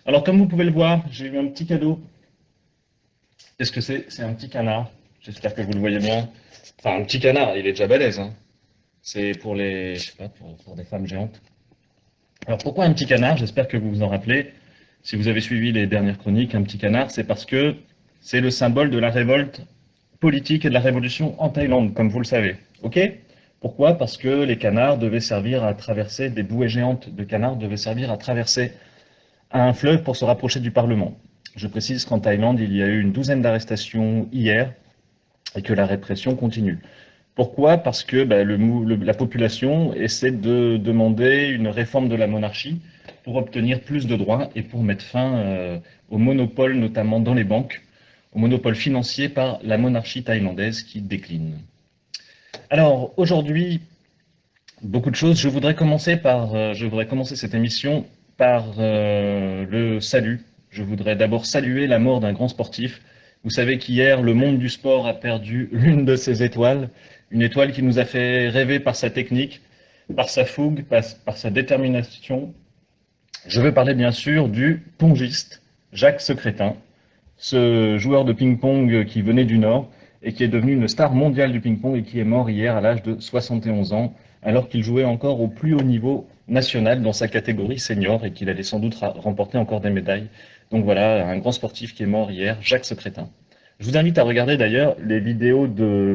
Alors, comme vous pouvez le voir, j'ai eu un petit cadeau. Qu'est-ce que c'est? C'est un petit canard. J'espère que vous le voyez bien. Enfin, un petit canard, il est déjà balèze, hein. C'est pour les, je sais pas, pour des femmes géantes. Alors, pourquoi un petit canard? J'espère que vous vous en rappelez. Si vous avez suivi les dernières chroniques, un petit canard, c'est parce que c'est le symbole de la révolte politique et de la révolution en Thaïlande, comme vous le savez. Ok? Pourquoi? Parce que les canards devaient servir à traverser, des bouées géantes de canards devaient servir à traverser un fleuve pour se rapprocher du Parlement. Je précise qu'en Thaïlande, il y a eu une douzaine d'arrestations hier et que la répression continue. Pourquoi? Parce que la population essaie de demander une réforme de la monarchie pour obtenir plus de droits et pour mettre fin au monopole, notamment dans les banques, au monopole financier par la monarchie thaïlandaise qui décline. Alors aujourd'hui, beaucoup de choses. Je voudrais commencer cette émission par le salut. Je voudrais d'abord saluer la mort d'un grand sportif. Vous savez qu'hier, le monde du sport a perdu l'une de ses étoiles, une étoile qui nous a fait rêver par sa technique, par sa fougue, par sa détermination. Je veux parler bien sûr du pongiste Jacques Secrétin, ce joueur de ping-pong qui venait du Nord et qui est devenu une star mondiale du ping-pong et qui est mort hier à l'âge de 71 ans, alors qu'il jouait encore au plus haut niveau national dans sa catégorie senior et qu'il allait sans doute remporter encore des médailles. Donc voilà, un grand sportif qui est mort hier, Jacques Secrétin. Je vous invite à regarder d'ailleurs les vidéos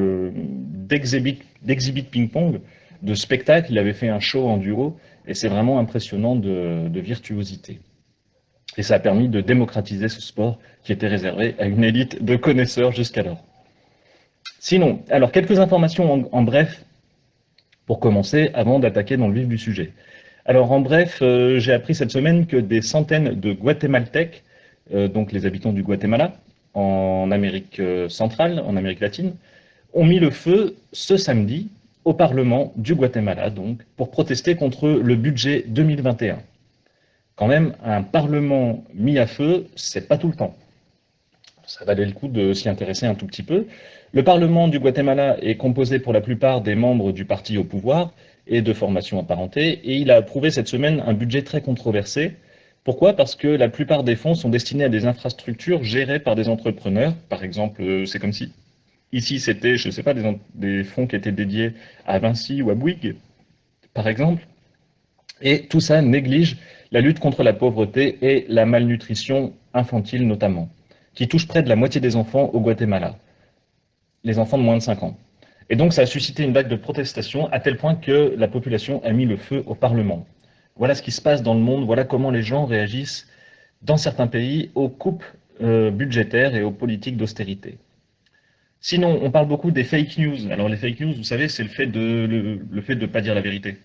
d'exhibit ping-pong, de spectacle. Il avait fait un show en duo et c'est vraiment impressionnant de virtuosité. Et ça a permis de démocratiser ce sport qui était réservé à une élite de connaisseurs jusqu'alors. Sinon, alors quelques informations en bref pour commencer, avant d'attaquer dans le vif du sujet. Alors en bref, j'ai appris cette semaine que des centaines de Guatémaltèques, donc les habitants du Guatemala, en Amérique centrale, en Amérique latine, ont mis le feu ce samedi au Parlement du Guatemala, donc, pour protester contre le budget 2021. Quand même, un Parlement mis à feu, c'est pas tout le temps. Ça valait le coup de s'y intéresser un tout petit peu. Le Parlement du Guatemala est composé pour la plupart des membres du parti au pouvoir et de formations apparentées, et il a approuvé cette semaine un budget très controversé. Pourquoi? Parce que la plupart des fonds sont destinés à des infrastructures gérées par des entrepreneurs. Par exemple, c'est comme si ici c'était, je ne sais pas, des fonds qui étaient dédiés à Vinci ou à Bouygues, par exemple. Et tout ça néglige la lutte contre la pauvreté et la malnutrition infantile notamment, qui touche près de la moitié des enfants au Guatemala, les enfants de moins de 5 ans. Et donc ça a suscité une vague de protestation à tel point que la population a mis le feu au Parlement. Voilà ce qui se passe dans le monde, voilà comment les gens réagissent dans certains pays aux coupes budgétaires et aux politiques d'austérité. Sinon, on parle beaucoup des fake news. Alors les fake news, vous savez, c'est le fait de ne pas dire la vérité.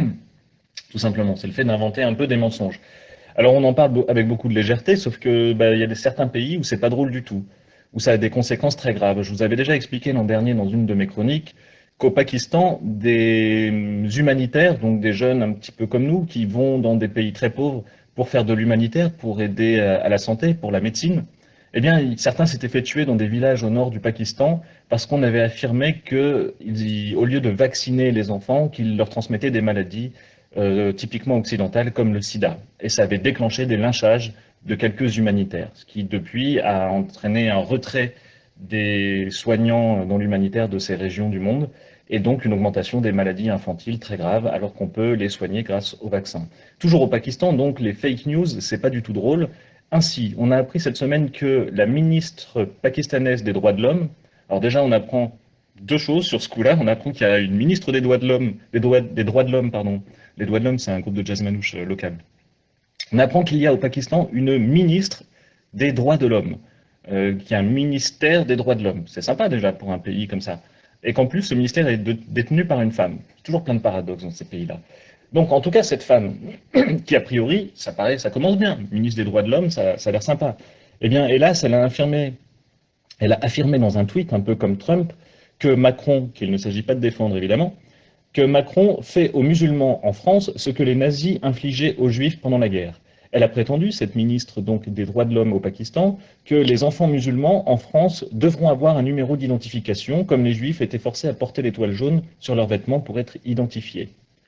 Tout simplement, c'est le fait d'inventer un peu des mensonges. Alors on en parle avec beaucoup de légèreté, sauf que il y a certains pays où c'est pas drôle du tout, où ça a des conséquences très graves. Je vous avais déjà expliqué l'an dernier dans une de mes chroniques qu'au Pakistan, des humanitaires, donc des jeunes un petit peu comme nous, qui vont dans des pays très pauvres pour faire de l'humanitaire, pour aider à la santé, pour la médecine, eh bien certains s'étaient fait tuer dans des villages au nord du Pakistan parce qu'on avait affirmé que, au lieu de vacciner les enfants, qu'ils leur transmettaient des maladies typiquement occidentales comme le sida. Et ça avait déclenché des lynchages de quelques humanitaires, ce qui depuis a entraîné un retrait des soignants dans l'humanitaire de ces régions du monde et donc une augmentation des maladies infantiles très graves alors qu'on peut les soigner grâce aux vaccins. Toujours au Pakistan, donc les fake news, c'est pas du tout drôle. Ainsi, on a appris cette semaine que la ministre pakistanaise des droits de l'homme, alors déjà on apprend deux choses sur ce coup-là, on apprend qu'il y a une ministre des droits de l'homme, des droits de l'homme, pardon. Les droits de l'homme, c'est un groupe de jazz manouche local. On apprend qu'il y a au Pakistan une ministre des droits de l'homme, qui a un ministère des droits de l'homme. C'est sympa déjà pour un pays comme ça. Et qu'en plus, ce ministère est détenu par une femme. Toujours plein de paradoxes dans ces pays-là. Donc, en tout cas, cette femme, qui a priori, ça commence bien. Ministre des droits de l'homme, ça a l'air sympa. Eh bien, hélas, elle a affirmé dans un tweet, un peu comme Trump, que Macron, qu'il ne s'agit pas de défendre évidemment, que Macron fait aux musulmans en France ce que les nazis infligeaient aux juifs pendant la guerre. Elle a prétendu, cette ministre donc des droits de l'homme au Pakistan, que les enfants musulmans en France devront avoir un numéro d'identification, comme les juifs étaient forcés à porter l'étoile jaune sur leurs vêtements pour être identifiés.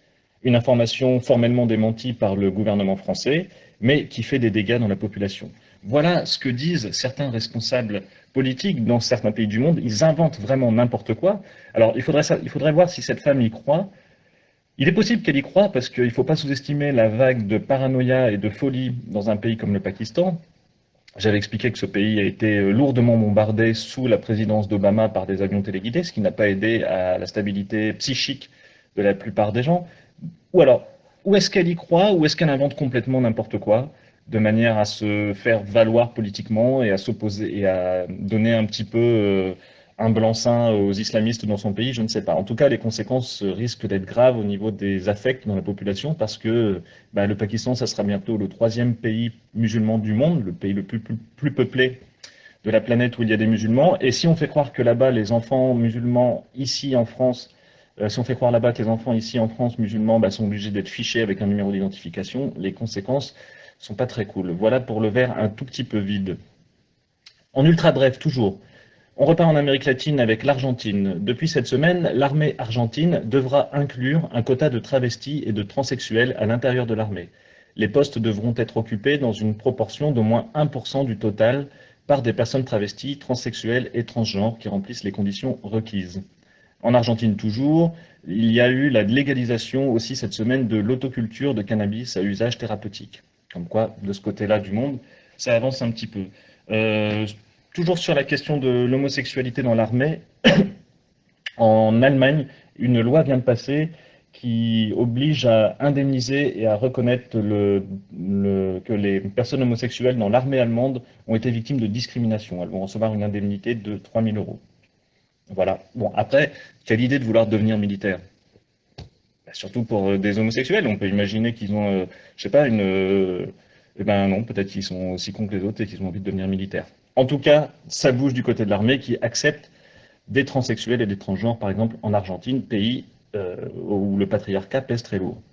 une information formellement démentie par le gouvernement français, mais qui fait des dégâts dans la population. Voilà ce que disent certains responsables politiques dans certains pays du monde. Ils inventent vraiment n'importe quoi. Alors, il faudrait voir si cette femme y croit. Il est possible qu'elle y croie parce qu'il ne faut pas sous-estimer la vague de paranoïa et de folie dans un pays comme le Pakistan. J'avais expliqué que ce pays a été lourdement bombardé sous la présidence d'Obama par des avions téléguidés, ce qui n'a pas aidé à la stabilité psychique de la plupart des gens. Ou alors, où est-ce qu'elle y croit, ou est-ce qu'elle invente complètement n'importe quoi, de manière à se faire valoir politiquement et à s'opposer et à donner un petit peu un blanc-seing aux islamistes dans son pays, je ne sais pas. En tout cas, les conséquences risquent d'être graves au niveau des affects dans la population parce que le Pakistan, ça sera bientôt le troisième pays musulman du monde, le pays le plus peuplé de la planète où il y a des musulmans. Et si on fait croire que là-bas, les enfants musulmans ici en France, si on fait croire là-bas que les enfants ici en France musulmans sont obligés d'être fichés avec un numéro d'identification, les conséquences sont pas très cool. Voilà pour le verre un tout petit peu vide. En ultra bref, toujours. On repart en Amérique latine avec l'Argentine. Depuis cette semaine, l'armée argentine devra inclure un quota de travestis et de transsexuels à l'intérieur de l'armée. Les postes devront être occupés dans une proportion d'au moins 1% du total par des personnes travesties, transsexuelles et transgenres qui remplissent les conditions requises. En Argentine toujours, il y a eu la légalisation aussi cette semaine de l'autoculture de cannabis à usage thérapeutique. Comme quoi, de ce côté-là du monde, ça avance un petit peu. Euh, Toujours sur la question de l'homosexualité dans l'armée, en Allemagne, une loi vient de passer qui oblige à indemniser et à reconnaître que les personnes homosexuelles dans l'armée allemande ont été victimes de discrimination. Elles vont recevoir une indemnité de 3 000 euros. Voilà. Bon, après, quelle idée de vouloir devenir militaire? Surtout pour des homosexuels, on peut imaginer qu'ils ont, je sais pas, eh ben non, peut-être qu'ils sont aussi cons que les autres et qu'ils ont envie de devenir militaires. En tout cas, ça bouge du côté de l'armée qui accepte des transsexuels et des transgenres, par exemple en Argentine, pays où le patriarcat pèse très lourd.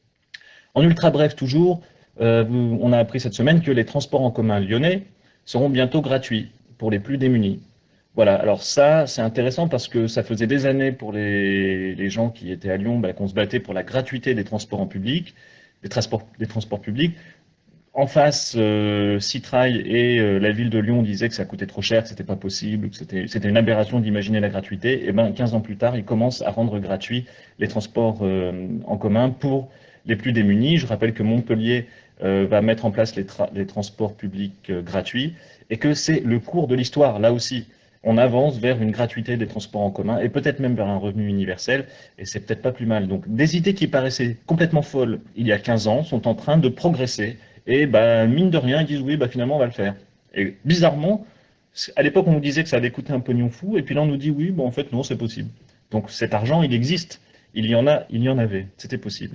En ultra bref toujours, on a appris cette semaine que les transports en commun lyonnais seront bientôt gratuits pour les plus démunis. Voilà, alors ça, c'est intéressant parce que ça faisait des années pour les gens qui étaient à Lyon qu'on se battait pour la gratuité des transports en public, des transports publics. En face, Citrail et la ville de Lyon disaient que ça coûtait trop cher, que c'était pas possible, que c'était une aberration d'imaginer la gratuité. Et 15 ans plus tard, ils commencent à rendre gratuits les transports en commun pour les plus démunis. Je rappelle que Montpellier va mettre en place les transports publics gratuits et que c'est le cours de l'histoire, là aussi. On avance vers une gratuité des transports en commun et peut-être même vers un revenu universel, et c'est peut-être pas plus mal. Donc, des idées qui paraissaient complètement folles il y a 15 ans sont en train de progresser, et mine de rien, ils disent oui, finalement, on va le faire. Et bizarrement, à l'époque, on nous disait que ça allait coûter un pognon fou, et puis là, on nous dit oui, en fait, non, c'est possible. Donc, cet argent, il existe. Il y en avait. C'était possible.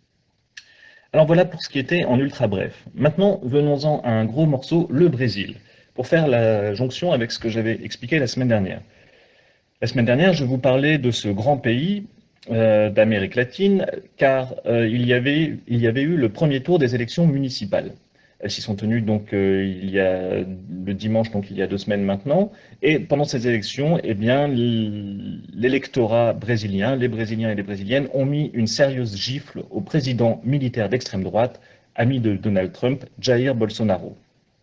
Alors voilà pour ce qui était en ultra bref. Maintenant, venons-en à un gros morceau, le Brésil, pour faire la jonction avec ce que j'avais expliqué la semaine dernière. La semaine dernière, je vous parlais de ce grand pays d'Amérique latine, car il y avait eu le premier tour des élections municipales. Elles s'y sont tenues donc il y a le dimanche, donc il y a 2 semaines maintenant. Et pendant ces élections, eh bien, l'électorat brésilien, les Brésiliens et les Brésiliennes ont mis une sérieuse gifle au président militaire d'extrême droite, ami de Donald Trump, Jair Bolsonaro.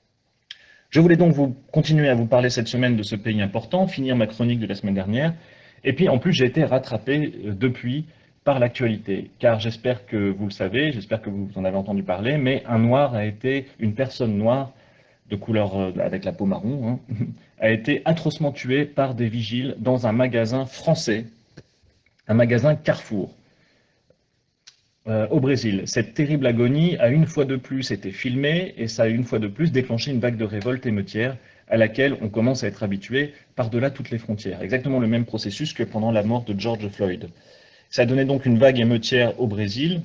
Je voulais donc continuer à vous parler cette semaine de ce pays important, finir ma chronique de la semaine dernière. Et puis en plus, j'ai été rattrapé depuis par l'actualité, car j'espère que vous le savez, j'espère que vous en avez entendu parler, mais une personne noire de couleur avec la peau marron, a été atrocement tuée par des vigiles dans un magasin français, un magasin Carrefour. Au Brésil. Cette terrible agonie a une fois de plus été filmée et ça a une fois de plus déclenché une vague de révolte émeutière à laquelle on commence à être habitué par-delà toutes les frontières. Exactement le même processus que pendant la mort de George Floyd. Ça a donné donc une vague émeutière au Brésil.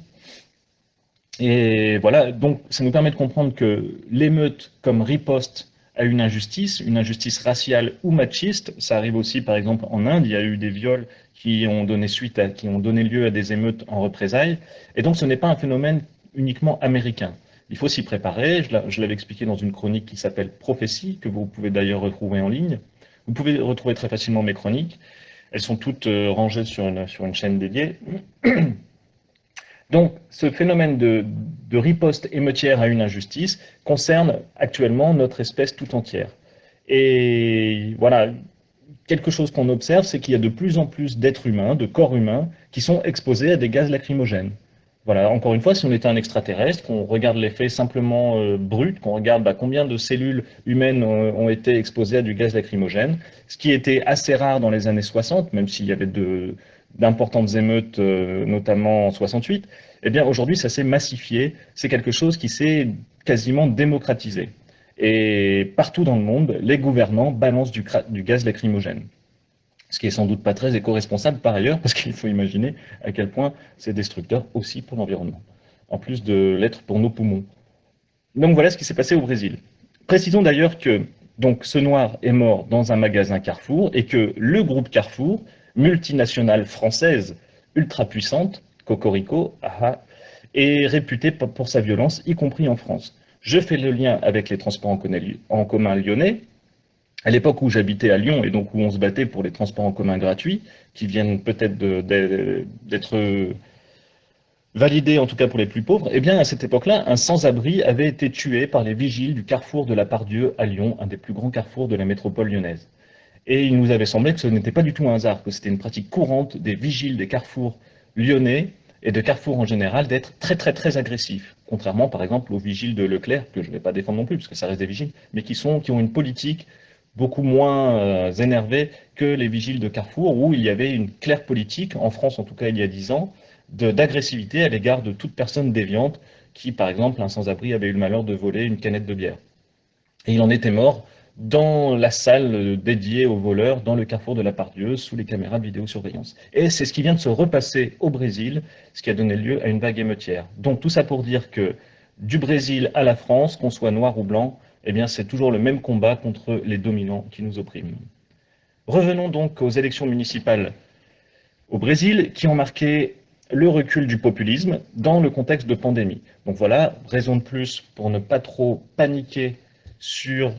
Et voilà, donc ça nous permet de comprendre que l'émeute comme riposte à une injustice raciale ou machiste, ça arrive aussi par exemple en Inde, il y a eu des viols qui ont donné lieu à des émeutes en représailles, et donc ce n'est pas un phénomène uniquement américain. Il faut s'y préparer, je l'avais expliqué dans une chronique qui s'appelle Prophétie, que vous pouvez d'ailleurs retrouver en ligne. Vous pouvez retrouver très facilement mes chroniques, elles sont toutes rangées sur une chaîne dédiée. Donc, ce phénomène de riposte émeutière à une injustice concerne actuellement notre espèce tout entière. Et voilà, quelque chose qu'on observe, c'est qu'il y a de plus en plus d'êtres humains, de corps humains, qui sont exposés à des gaz lacrymogènes. Voilà, encore une fois, si on était un extraterrestre, qu'on regarde l'effet simplement brut, qu'on regarde combien de cellules humaines ont été exposées à du gaz lacrymogène, ce qui était assez rare dans les années 60, même s'il y avait d'importantes émeutes, notamment en 68, eh bien aujourd'hui ça s'est massifié, c'est quelque chose qui s'est quasiment démocratisé. Et partout dans le monde, les gouvernants balancent du gaz lacrymogène. Ce qui est sans doute pas très éco-responsable par ailleurs, parce qu'il faut imaginer à quel point c'est destructeur aussi pour l'environnement, en plus de l'être pour nos poumons. Donc voilà ce qui s'est passé au Brésil. Précisons d'ailleurs que donc, ce noir est mort dans un magasin Carrefour et que le groupe Carrefour, multinationale française ultra puissante, Cocorico, est réputé pour sa violence, y compris en France. Je fais le lien avec les transports en commun lyonnais. À l'époque où j'habitais à Lyon et donc où on se battait pour les transports en commun gratuits, qui viennent peut-être d'être validés en tout cas pour les plus pauvres, eh bien à cette époque-là, un sans-abri avait été tué par les vigiles du carrefour de la Part-Dieu à Lyon, un des plus grands carrefours de la métropole lyonnaise. Et il nous avait semblé que ce n'était pas du tout un hasard, que c'était une pratique courante des vigiles des carrefours lyonnais et de carrefour en général d'être très très très agressifs, contrairement par exemple aux vigiles de Leclerc, que je ne vais pas défendre non plus, parce que ça reste des vigiles, mais qui ont une politique beaucoup moins énervée que les vigiles de Carrefour, où il y avait une claire politique, en France en tout cas il y a 10 ans, d'agressivité à l'égard de toute personne déviante qui, par exemple, un sans-abri avait eu le malheur de voler une canette de bière. Et il en était mort dans la salle dédiée aux voleurs, dans le carrefour de la Part-Dieu, sous les caméras de vidéosurveillance. Et c'est ce qui vient de se repasser au Brésil, ce qui a donné lieu à une vague émeutière. Donc tout ça pour dire que du Brésil à la France, qu'on soit noir ou blanc, eh bien c'est toujours le même combat contre les dominants qui nous oppriment. Revenons donc aux élections municipales au Brésil, qui ont marqué le recul du populisme dans le contexte de pandémie. Donc voilà, raison de plus pour ne pas trop paniquer sur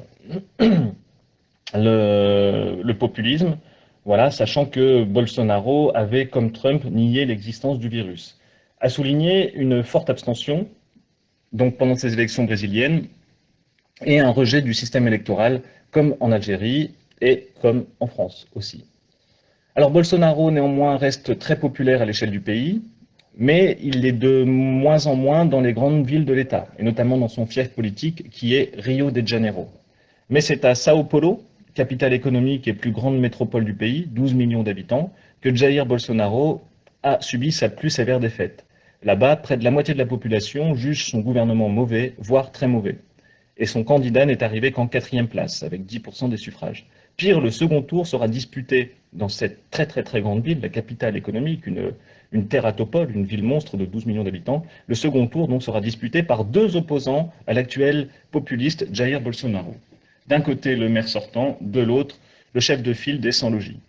le populisme, voilà, sachant que Bolsonaro avait, comme Trump, nié l'existence du virus. A souligné une forte abstention, donc pendant ces élections brésiliennes, et un rejet du système électoral, comme en Algérie et comme en France aussi. Alors Bolsonaro, néanmoins, reste très populaire à l'échelle du pays, mais il est de moins en moins dans les grandes villes de l'État, et notamment dans son fief politique qui est Rio de Janeiro. Mais c'est à Sao Paulo, capitale économique et plus grande métropole du pays, 12 millions d'habitants, que Jair Bolsonaro a subi sa plus sévère défaite. Là-bas, près de la moitié de la population juge son gouvernement mauvais, voire très mauvais. Et son candidat n'est arrivé qu'en 4e place, avec 10% des suffrages. Pire, le second tour sera disputé dans cette très très très grande ville, la capitale économique, une terratopole, une ville monstre de 12 millions d'habitants. Le second tour donc sera disputé par deux opposants à l'actuel populiste Jair Bolsonaro. D'un côté le maire sortant, de l'autre le chef de file des sans-logis.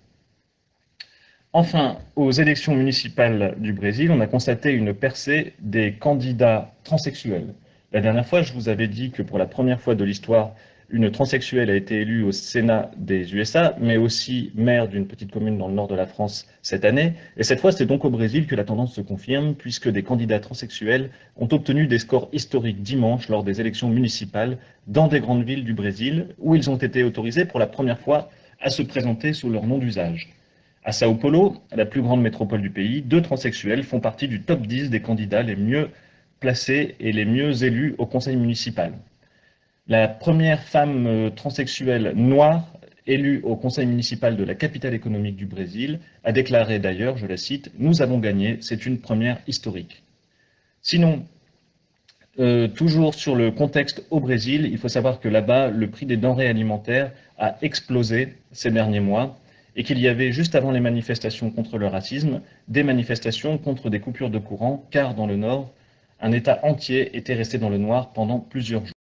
Enfin, aux élections municipales du Brésil, on a constaté une percée des candidats transsexuels. La dernière fois, je vous avais dit que pour la première fois de l'histoire, une transsexuelle a été élue au Sénat des USA, mais aussi maire d'une petite commune dans le nord de la France cette année. Et cette fois, c'est donc au Brésil que la tendance se confirme, puisque des candidats transsexuels ont obtenu des scores historiques dimanche lors des élections municipales dans des grandes villes du Brésil, où ils ont été autorisés pour la première fois à se présenter sous leur nom d'usage. À Sao Paulo, la plus grande métropole du pays, deux transsexuels font partie du top 10 des candidats les mieux placés et les mieux élus au conseil municipal. La première femme transsexuelle noire élue au conseil municipal de la capitale économique du Brésil a déclaré d'ailleurs, je la cite, « Nous avons gagné, c'est une première historique ». Sinon, toujours sur le contexte au Brésil, il faut savoir que là-bas, le prix des denrées alimentaires a explosé ces derniers mois et qu'il y avait, juste avant les manifestations contre le racisme, des manifestations contre des coupures de courant, car dans le Nord, un État entier était resté dans le noir pendant plusieurs jours.